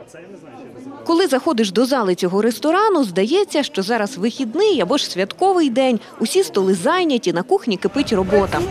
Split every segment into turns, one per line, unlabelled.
Коли заходиш до зали цього ресторану, здається, що зараз вихідний або ж святковий день. Усі столи зайняті, на кухні кипить робота.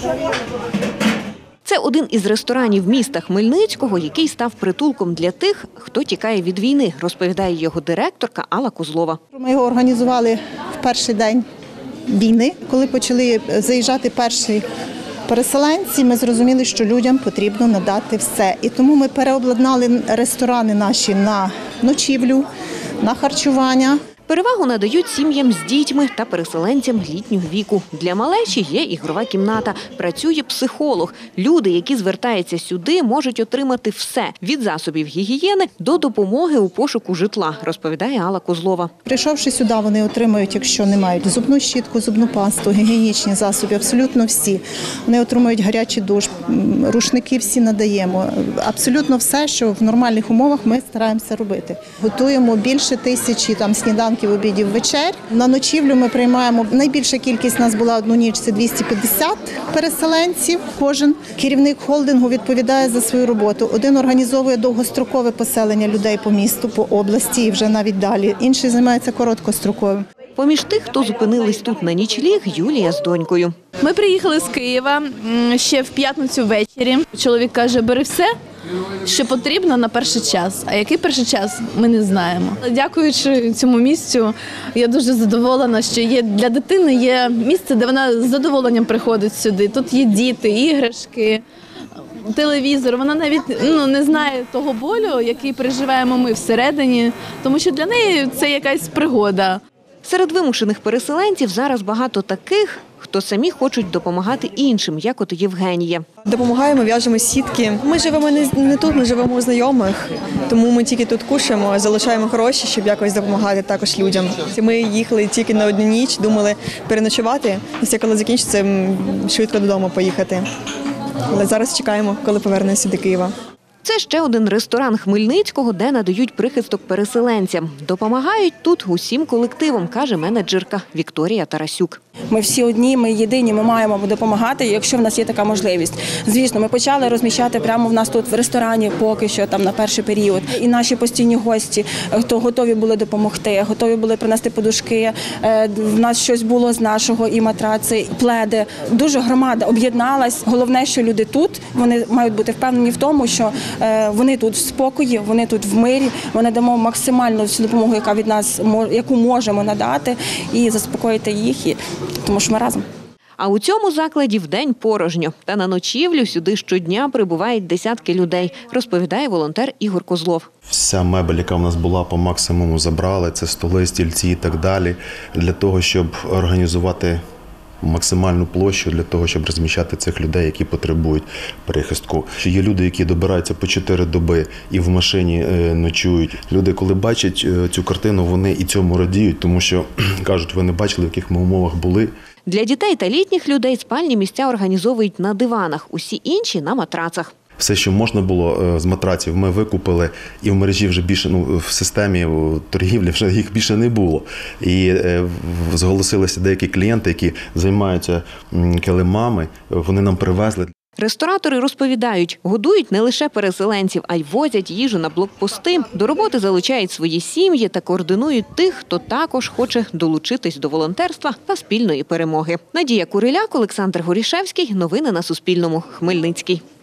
Це один із ресторанів міста Хмельницького, який став притулком для тих, хто тікає від війни, розповідає його директорка Алла Козлова.
Ми його організували в перший день війни. Коли почали заїжджати перші переселенці, ми зрозуміли, що людям потрібно надати все. І тому ми переобладнали ресторани наші на ночівлю, на харчування.
Перевагу надають сім'ям з дітьми та переселенцям літнього віку. Для малечі є ігрова кімната, працює психолог. Люди, які звертаються сюди, можуть отримати все – від засобів гігієни до допомоги у пошуку житла, розповідає Алла Козлова.
Прийшовши сюди, вони отримають, якщо не мають зубну щітку, зубну пасту, гігієнічні засоби, абсолютно всі. Вони отримують гарячий душ, рушники всі надаємо. Абсолютно все, що в нормальних умовах ми стараємося робити. Готуємо більше 1000 сніданків, обідів, вечер. На ночівлю ми приймаємо, найбільша кількість у нас була одну ніч, це 250 переселенців. Кожен керівник холдингу відповідає за свою роботу. Один організовує довгострокове поселення людей по місту, по області і вже навіть далі. Інший займається короткостроковим.
Поміж тих, хто зупинились тут на нічліг, Юлія з донькою.
Ми приїхали з Києва ще в п'ятницю ввечері. Чоловік каже, бери все, що потрібно на перший час. А який перший час, ми не знаємо. Дякуючи цьому місцю, я дуже задоволена, що для дитини є місце, де вона з задоволенням приходить сюди. Тут є діти, іграшки, телевізор. Вона навіть не знає того болю, який переживаємо ми всередині, тому що для неї це якась пригода.
Серед вимушених переселенців зараз багато таких, хто самі хочуть допомагати іншим, як от Євгенія.
Допомагаємо, в'яжемо сітки. Ми живемо не тут, ми живемо у знайомих, тому ми тільки тут кушаємо, залишаємо гроші, щоб якось допомагати також людям. Ми їхали тільки на одну ніч, думали переночувати, і коли закінчиться, швидко додому поїхати. Але зараз чекаємо, коли повернемося до Києва.
Це ще один ресторан Хмельницького, де надають прихисток переселенцям. Допомагають тут усім колективом, каже менеджерка Вікторія Тарасюк.
Ми всі одні, ми єдині, ми маємо допомагати, якщо в нас є така можливість. Звісно, ми почали розміщати прямо в нас тут в ресторані поки що на перший період. І наші постійні гості, хто готові були допомогти, готові були принести подушки. В нас щось було з нашого, і матраци, і пледи. Дуже громада об'єдналась. Головне, що люди тут, вони мають бути впевнені в тому, що вони тут в спокої, вони тут в мирі, ми надамо максимальну всю допомогу, яка від нас, яку можемо надати, і заспокоїти їх, тому що ми разом.
А у цьому закладі вдень порожньо. Та на ночівлю сюди щодня прибувають десятки людей, розповідає волонтер Ігор Козлов.
Вся мебель, яка в нас була, по максимуму забрали, це столи, стільці і так далі, для того, щоб організувати максимальну площу для того, щоб розміщати цих людей, які потребують прихистку. Є люди, які добираються по 4 доби і в машині ночують. Люди, коли бачать цю картину, вони і цьому радіють, тому що кажуть, ви не бачили, в яких ми умовах були.
Для дітей та літніх людей спальні місця організовують на диванах, усі інші – на матрацах.
Все, що можна було з матраців, ми викупили, і в мережі вже більше, в системі торгівлі вже їх більше не було. І зголосилися деякі клієнти, які займаються килимами, вони нам привезли.
Ресторатори розповідають, годують не лише переселенців, а й возять їжу на блокпости. До роботи залучають свої сім'ї та координують тих, хто також хоче долучитись до волонтерства та спільної перемоги. Надія Куриляк, Олександр Горішевський. Новини на Суспільному. Хмельницький.